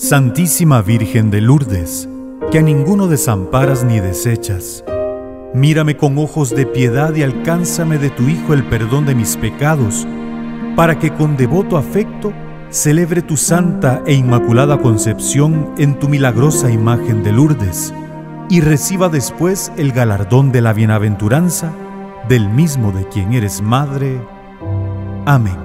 Santísima Virgen de Lourdes, que a ninguno desamparas ni desechas, mírame con ojos de piedad y alcánzame de tu Hijo el perdón de mis pecados, para que con devoto afecto celebre tu santa e inmaculada concepción en tu milagrosa imagen de Lourdes y reciba después el galardón de la bienaventuranza del mismo de quien eres Madre. Amén.